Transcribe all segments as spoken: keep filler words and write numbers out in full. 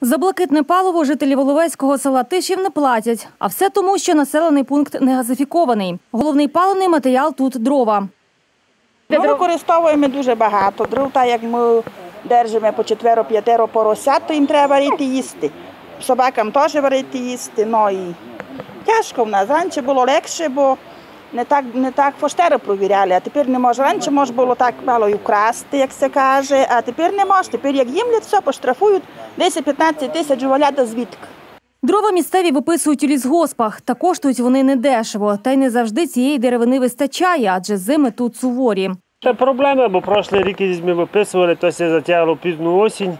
За блакитне паливо жителі Воловецького села Тишів не платять. А все тому, що населений пункт не газифікований. Головний паливний матеріал тут – дрова. Ми використовуємо дуже багато дров, так як ми держимо по четверо-п'ятеро поросят, то їм треба варити їсти. Собакам теж варити їсти. Ну, і тяжко в нас. Раніше було легше, бо не так, не так фоштери провіряли, а тепер не може. Раніше може було так мало і вкрасти, як це каже, а тепер не може. Тепер як їмлять все, поштрафують десять-п'ятнадцять тисяч валяти звідки. Дрова місцеві виписують у лісгоспах, та коштують вони недешево. Та й не завжди цієї деревини вистачає, адже зими тут суворі. Це проблема, бо прошлий рік ми виписували, то все затягло пізну осінь,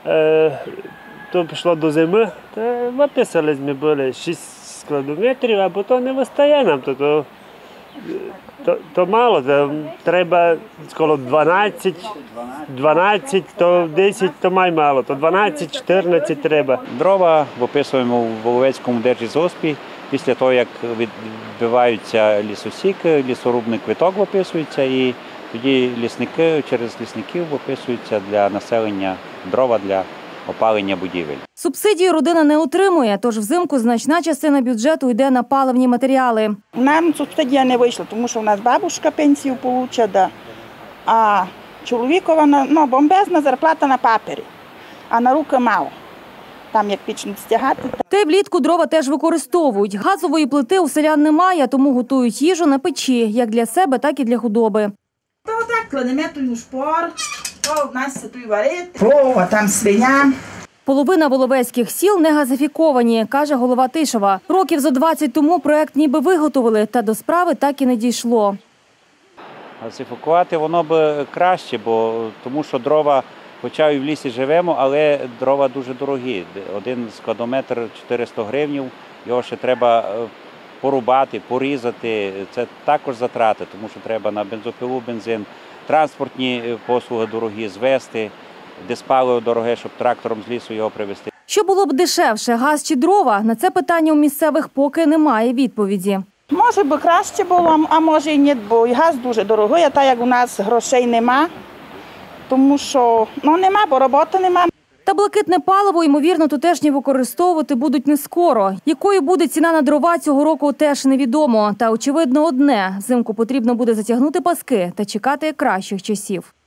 то пішло до зими. Та виписали ми були шість складометрів, а потім не вистачає нам. То, то, то, то мало, то треба коло дванадцять, дванадцять, то десять, то май мало, то дванадцять, чотирнадцять треба. Дрова виписуємо в Воловецькому держлісгоспі. Після того, як відбиваються лісосік, лісорубний квиток виписується і тоді лісники через лісників виписуються для населення дрова для опалення будівель. Субсидію родина не отримує, тож взимку значна частина бюджету йде на паливні матеріали. Нам субсидія не вийшла, тому що у нас бабушка пенсію отримує, да. А чоловікова, ну, бомбезна зарплата на папері, а на руки мало. Там як пічнуть стягати. Та й влітку дрова теж використовують. Газової плити у селян немає, тому готують їжу на печі, як для себе, так і для худоби. То так, кладемо ту шпор, то в нас тут варити, о, а там свиня. Половина воловецьких сіл не газифіковані, каже голова Тишева. Років зо двадцять тому проект ніби виготовили, та до справи так і не дійшло. Газифікувати воно б краще, бо тому що дрова, хоча і в лісі живемо, але дрова дуже дорогі. Один складометр чотириста гривень, його ще треба порубати, порізати. Це також затрати, тому що треба на бензопилу бензин, транспортні послуги дорогі звезти, диспаливо дороге, щоб трактором з лісу його привезти. Що було б дешевше, газ чи дрова? На це питання у місцевих поки немає відповіді. Може би краще було, а може і ні, бо і газ дуже дорогий, а так як у нас грошей нема, тому що ну, нема, бо роботи нема. Та блакитне паливо, ймовірно, тутешні використовувати будуть не скоро. Якою буде ціна на дрова цього року, теж невідомо. Та очевидно одне – взимку потрібно буде затягнути паски та чекати кращих часів.